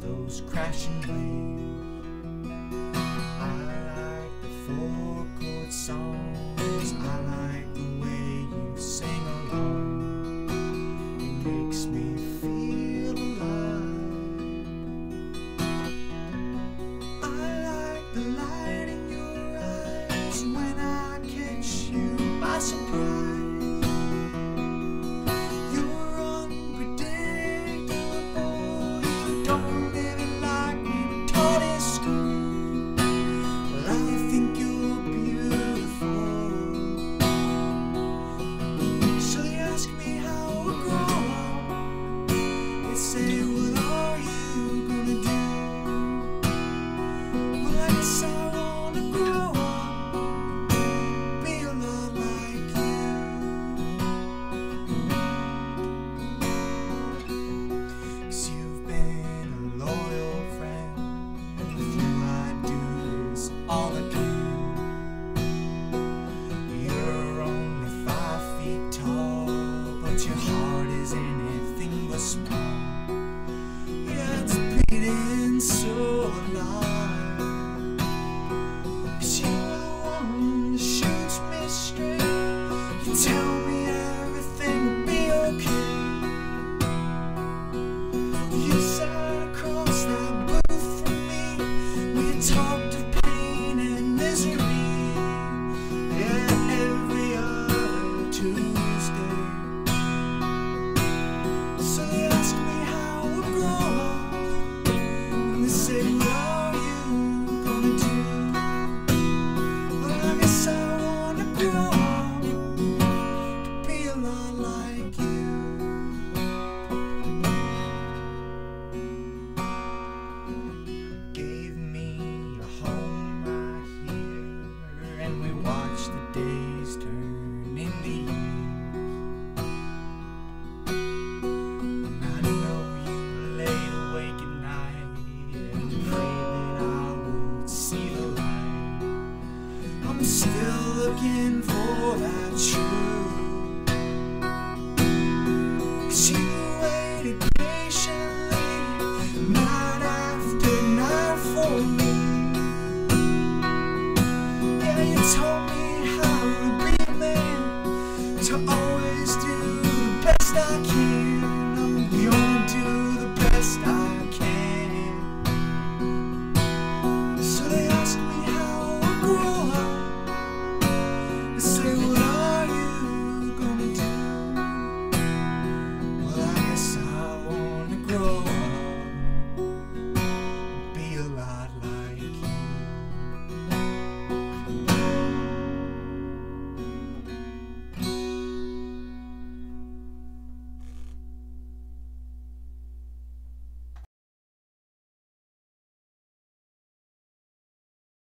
those crashing waves. I like the four-chord songs, I like the way you sing along. It makes me feel alive. I like the light in your eyes when I catch you by surprise. Say, what are you gonna do? Well, I guess I wanna grow up, be a lot like you. 'Cause you've been a loyal friend, and with you I do this all I do. You're only 5 feet tall, but your heart is anything but small. It's beating so alive. 'Cause you're the one who shoots me straight. You tell me everything will be okay. You sat across that booth from me. We talked of pain and misery. Yeah, every other Tuesday. So they asked me how we'd grow up. They say, what are you gonna do? Well, I guess I wanna grow up to be a lot like you. Gave me a home right here, and we watched the days turn into years. I know you laid awake at night and prayed that I would see the light. I'm still looking for that truth. 'Cause you waited patiently, night after night for me. Yeah, you told me how to be a man, to